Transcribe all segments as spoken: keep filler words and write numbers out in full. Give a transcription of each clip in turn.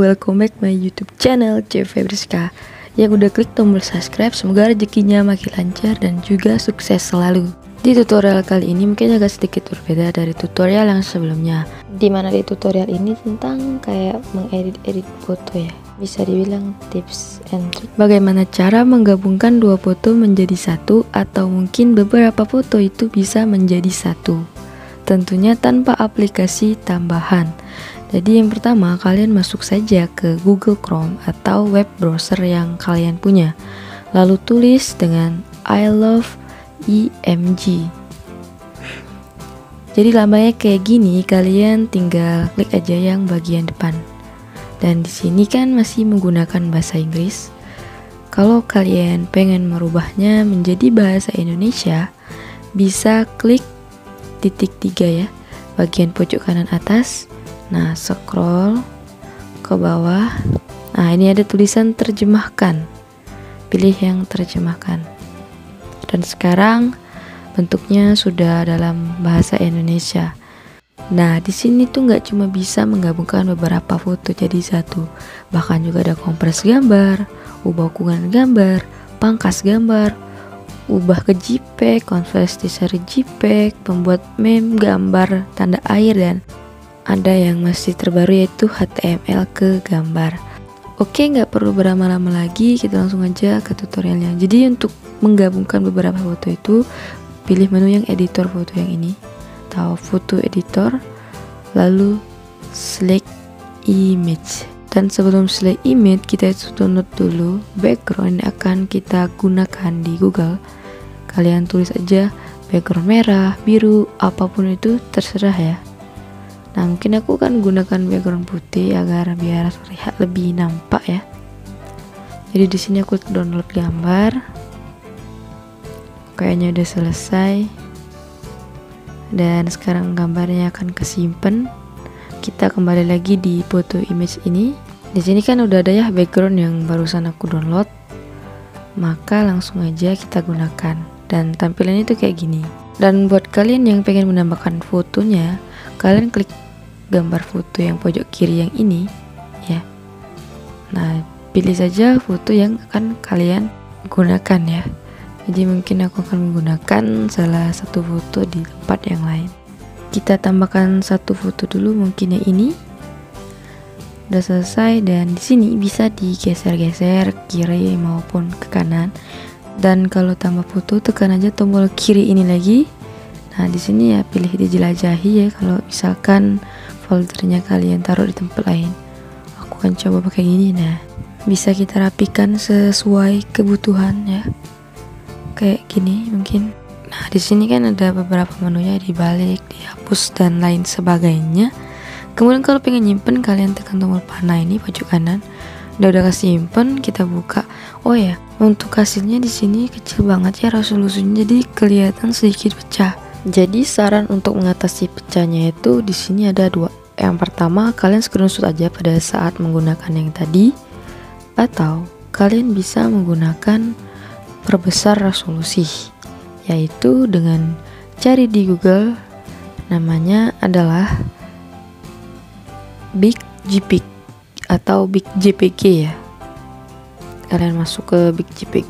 welcome back my YouTube channel C Febriska. Yang udah klik tombol subscribe, semoga rezekinya makin lancar dan juga sukses selalu. Di tutorial kali ini mungkin agak sedikit berbeda dari tutorial yang sebelumnya, dimana di tutorial ini tentang kayak mengedit-edit foto ya, bisa dibilang tips and trick bagaimana cara menggabungkan dua foto menjadi satu, atau mungkin beberapa foto itu bisa menjadi satu, tentunya tanpa aplikasi tambahan. Jadi yang pertama, kalian masuk saja ke Google Chrome atau web browser yang kalian punya, lalu tulis dengan I love I M G. Jadi lambangnya kayak gini, kalian tinggal klik aja yang bagian depan. Dan di sini kan masih menggunakan bahasa Inggris. Kalau kalian pengen merubahnya menjadi bahasa Indonesia, bisa klik titik tiga ya, bagian pojok kanan atas. Nah, scroll ke bawah. Nah, ini ada tulisan terjemahkan. Pilih yang terjemahkan. Dan sekarang bentuknya sudah dalam bahasa Indonesia. Nah, di sini tuh nggak cuma bisa menggabungkan beberapa foto jadi satu, bahkan juga ada kompres gambar, ubah ukuran gambar, pangkas gambar, ubah ke JPEG, konversi seri JPEG, pembuat meme, gambar, tanda air, dan ada yang masih terbaru yaitu H T M L ke gambar. Oke, nggak perlu berlama-lama lagi, kita langsung aja ke tutorialnya. Jadi untuk menggabungkan beberapa foto itu, pilih menu yang editor foto yang ini, atau foto editor, lalu select image. Dan sebelum select image, kita itu download dulu background yang akan kita gunakan di Google. Kalian tulis aja background merah, biru, apapun itu terserah ya. Nah, mungkin aku kan gunakan background putih agar biar terlihat lebih nampak ya. Jadi di sini aku download gambar. Kayaknya udah selesai. Dan sekarang gambarnya akan kesimpan. Kita kembali lagi di foto image ini. Di sini kan udah ada ya background yang barusan aku download. Maka langsung aja kita gunakan. Dan tampilannya itu kayak gini. Dan buat kalian yang pengen menambahkan fotonya, kalian klik gambar foto yang pojok kiri yang ini ya. Nah, pilih saja foto yang akan kalian gunakan ya. Jadi mungkin aku akan menggunakan salah satu foto di tempat yang lain. Kita tambahkan satu foto dulu, mungkin yang ini. Udah selesai, dan di sini bisa digeser-geser kiri maupun ke kanan. Dan kalau tambah foto, tekan aja tombol kiri ini lagi. Nah, di sini ya pilih dijelajahi ya, kalau misalkan foldernya kalian taruh di tempat lain. Aku akan coba pakai gini. Nah, bisa kita rapikan sesuai kebutuhan ya. Kayak gini mungkin. Nah, di sini kan ada beberapa menunya, dibalik, dihapus, dan lain sebagainya. Kemudian kalau pengen nyimpen, kalian tekan tombol panah ini pojok kanan. Udah udah kesimpan, kita buka. Oh ya, untuk hasilnya di sini kecil banget ya resolusinya, jadi kelihatan sedikit pecah. Jadi saran untuk mengatasi pecahnya itu di sini ada dua. Yang pertama, kalian screenshot aja pada saat menggunakan yang tadi, atau kalian bisa menggunakan perbesar resolusi, yaitu dengan cari di Google, namanya adalah Big J P G atau Big J P G ya. Kalian masuk ke Big J P G,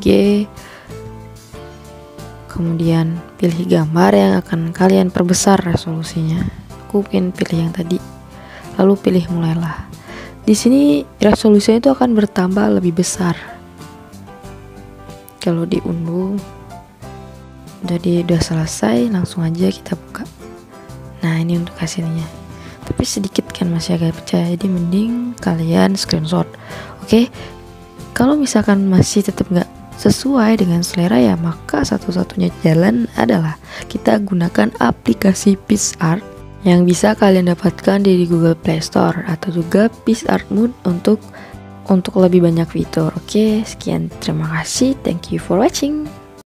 kemudian pilih gambar yang akan kalian perbesar resolusinya. Aku pengen pilih yang tadi, lalu pilih mulailah. Di sini resolusinya itu akan bertambah lebih besar kalau diunduh. Jadi udah selesai, langsung aja kita buka. Nah, ini untuk hasilnya, tapi sedikit kan masih agak pecah, jadi mending kalian screenshot. Oke, kalau misalkan masih tetap nggak sesuai dengan selera ya, maka satu-satunya jalan adalah kita gunakan aplikasi PixArt yang bisa kalian dapatkan di Google Play Store, atau juga PixArt Mode untuk untuk lebih banyak fitur. Oke, sekian, terima kasih, thank you for watching.